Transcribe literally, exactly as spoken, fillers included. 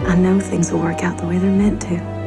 I know things will work out the way they're meant to.